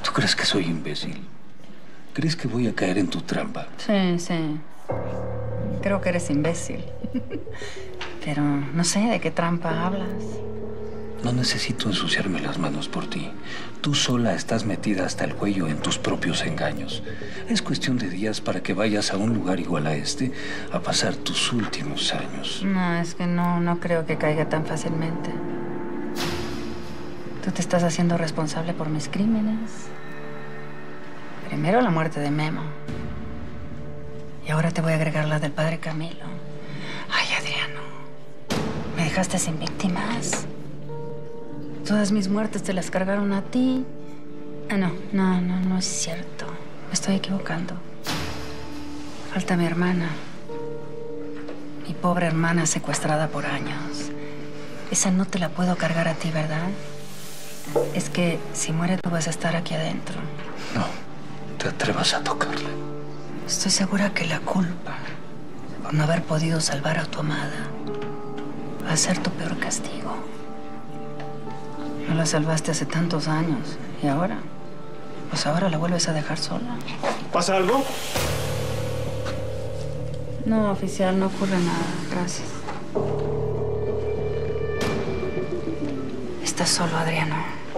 ¿Tú crees que soy imbécil? ¿Crees que voy a caer en tu trampa? Sí, sí. Creo que eres imbécil. Pero no sé de qué trampa hablas. No necesito ensuciarme las manos por ti. Tú sola estás metida hasta el cuello en tus propios engaños. Es cuestión de días para que vayas a un lugar igual a este a pasar tus últimos años. No, es que no creo que caiga tan fácilmente. Tú te estás haciendo responsable por mis crímenes. Primero la muerte de Memo. Y ahora te voy a agregar la del padre Camilo. Ay, Adriano. Me dejaste sin víctimas. Todas mis muertes te las cargaron a ti. No es cierto. Me estoy equivocando. Falta mi hermana. Mi pobre hermana secuestrada por años. Esa no te la puedo cargar a ti, ¿verdad? Es que si muere tú vas a estar aquí adentro. No te atrevas a tocarle. Estoy segura que la culpa por no haber podido salvar a tu amada va a ser tu peor castigo. No la salvaste hace tantos años. ¿Y ahora? Pues ahora la vuelves a dejar sola. ¿Pasa algo? No, oficial, no ocurre nada. Gracias. Estás solo, Adriano.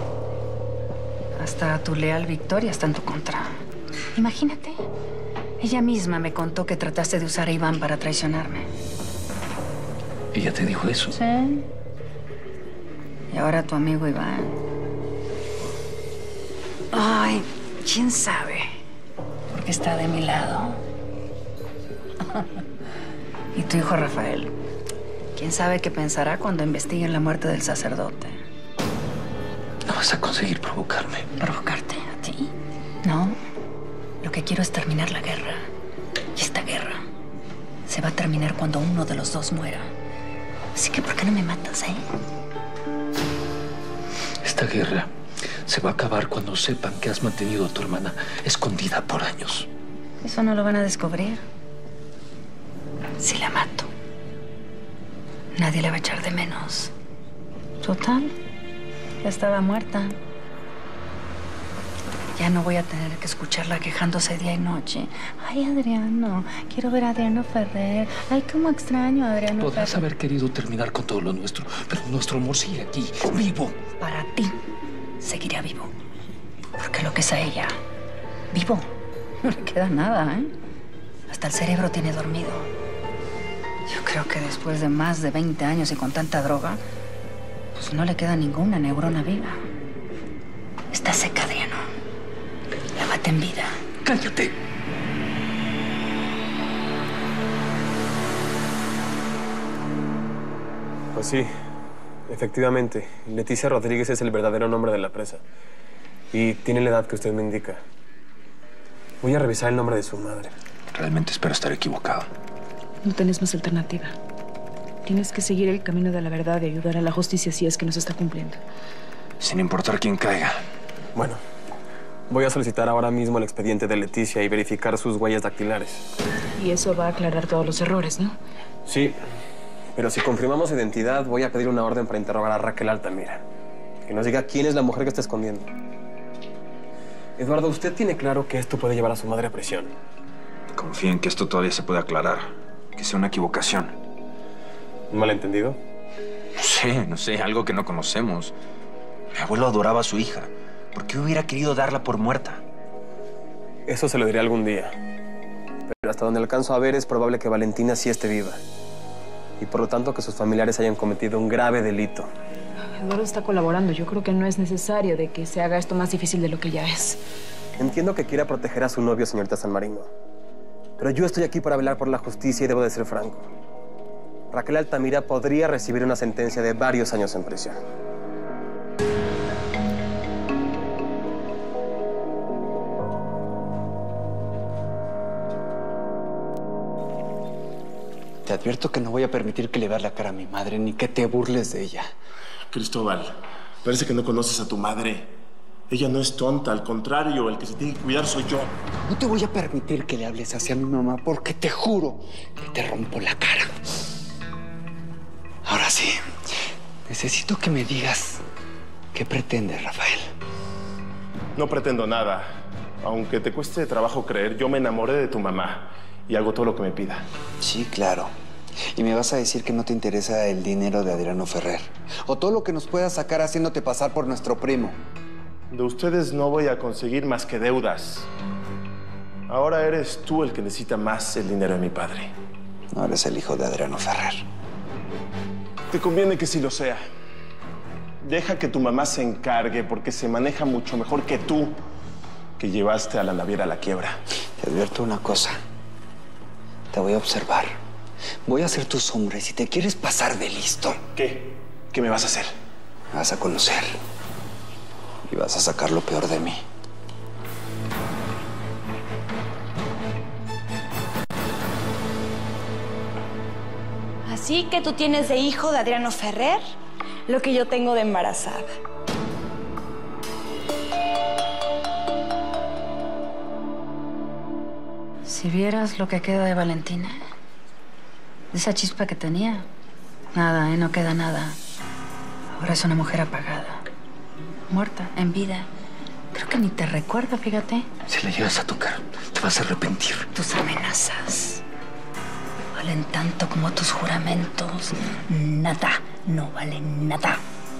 Hasta tu leal Victoria está en tu contra. Imagínate. Ella misma me contó que trataste de usar a Iván para traicionarme. ¿Ella te dijo eso? Sí. Y ahora tu amigo Iván. Ay, quién sabe. Porque está de mi lado. Y tu hijo Rafael. Quién sabe qué pensará cuando investiguen la muerte del sacerdote. No vas a conseguir provocarme. ¿Provocarte a ti? No. Lo que quiero es terminar la guerra. Y esta guerra se va a terminar cuando uno de los dos muera. Así que, ¿por qué no me matas, Esta guerra se va a acabar cuando sepan que has mantenido a tu hermana escondida por años. Eso no lo van a descubrir. Si la mato, nadie la va a echar de menos. Total, ya estaba muerta. Ya no voy a tener que escucharla quejándose día y noche. Ay, Adriano, quiero ver a Adriano Ferrer. Ay, cómo extraño a Adriano Ferrer. Podrás haber querido terminar con todo lo nuestro, pero nuestro amor sigue aquí, vivo. Para ti, seguirá vivo. Porque lo que es a ella, vivo, no le queda nada, Hasta el cerebro tiene dormido. Yo creo que después de más de 20 años y con tanta droga, pues no le queda ninguna neurona viva. Está seca, Adriano. Lávate en vida. ¡Cállate! Pues sí, efectivamente. Leticia Rodríguez es el verdadero nombre de la presa. Y tiene la edad que usted me indica. Voy a revisar el nombre de su madre. Realmente espero estar equivocado. No tenés más alternativa. Tienes que seguir el camino de la verdad y ayudar a la justicia si es que no se está cumpliendo. Sin importar quién caiga. Bueno, voy a solicitar ahora mismo el expediente de Leticia y verificar sus huellas dactilares. Y eso va a aclarar todos los errores, ¿no? Sí, pero si confirmamos su identidad, voy a pedir una orden para interrogar a Raquel Altamira. Que nos diga quién es la mujer que está escondiendo. Eduardo, usted tiene claro que esto puede llevar a su madre a prisión. Confía en que esto todavía se puede aclarar. Que sea una equivocación. ¿Un malentendido? No sé, algo que no conocemos. Mi abuelo adoraba a su hija. ¿Por qué hubiera querido darla por muerta? Eso se lo diré algún día. Pero hasta donde alcanzo a ver, es probable que Valentina sí esté viva. Y por lo tanto que sus familiares hayan cometido un grave delito. Eduardo está colaborando. Yo creo que no es necesario de que se haga esto más difícil de lo que ya es. Entiendo que quiera proteger a su novio, señorita San Marino. Pero yo estoy aquí para velar por la justicia y debo de ser franco. Raquel Altamira podría recibir una sentencia de varios años en prisión. Te advierto que no voy a permitir que le veas la cara a mi madre ni que te burles de ella. Cristóbal, parece que no conoces a tu madre. Ella no es tonta, al contrario, el que se tiene que cuidar soy yo. No te voy a permitir que le hables así a mi mamá porque te juro que te rompo la cara. Ahora sí, necesito que me digas qué pretendes, Rafael. No pretendo nada. Aunque te cueste trabajo creer, yo me enamoré de tu mamá y hago todo lo que me pida. Sí, claro. Y me vas a decir que no te interesa el dinero de Adriano Ferrer. O todo lo que nos puedas sacar haciéndote pasar por nuestro primo. De ustedes no voy a conseguir más que deudas. Ahora eres tú el que necesita más el dinero de mi padre. No eres el hijo de Adriano Ferrer. Te conviene que sí lo sea. Deja que tu mamá se encargue porque se maneja mucho mejor que tú, que llevaste a la naviera a la quiebra. Te advierto una cosa. Te voy a observar. Voy a ser tu sombra y si te quieres pasar de listo... ¿Qué? ¿Qué me vas a hacer? Me vas a conocer. Y vas a sacar lo peor de mí. Así que tú tienes de hijo de Adriano Ferrer lo que yo tengo de embarazada. Si vieras lo que queda de Valentina, de esa chispa que tenía, nada, no queda nada. Ahora es una mujer apagada, muerta, en vida. Creo que ni te recuerda, fíjate. Si la llegas a tocar, te vas a arrepentir. Tus amenazas valen tanto como tus juramentos. Nada, no valen nada.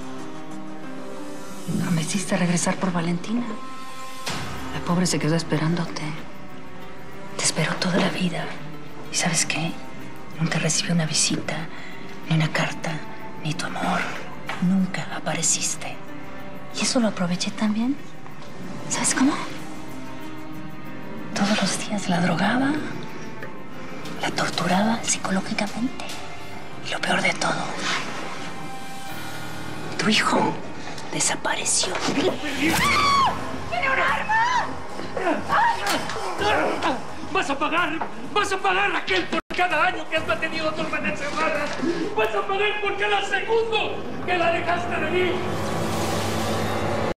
No me hiciste regresar por Valentina. La pobre se quedó esperándote. Te esperó toda la vida. ¿Y sabes qué? Nunca recibí una visita, ni una carta, ni tu amor. Nunca apareciste. Y eso lo aproveché también. ¿Sabes cómo? Todos los días la drogaba, la torturaba psicológicamente. Y lo peor de todo, tu hijo desapareció. ¡Tiene un arma! ¡Vas a pagar, Raquel, por cada año que has mantenido a tu hermana encerrada! ¡Vas a pagar por cada segundo que la dejaste de mí!